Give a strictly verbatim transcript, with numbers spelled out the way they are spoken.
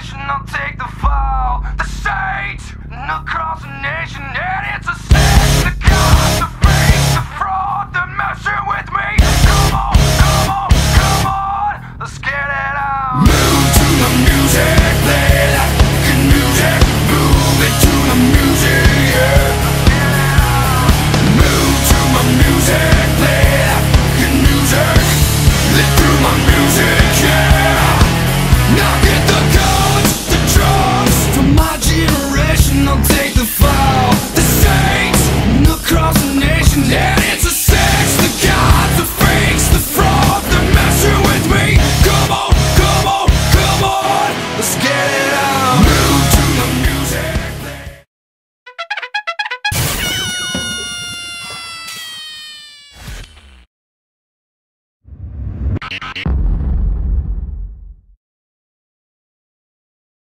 generation will take the fall. The saints across the nation, and it's a sin. The gods, the fakes, the fraud, they're messing with me. Come on, come on, come on, let's get it on. Move to the music, play that good music. Move it to the music, yeah. Move to my music, play that good music. Live through my music, yeah. Now get the guns, the drums. From my generation, I'll take the fall. The saints across the nation, and it's a sex. The gods, the fakes, the fraud, they're messing with me. Come on, come on, come on, let's get it on. Move to the music. Play.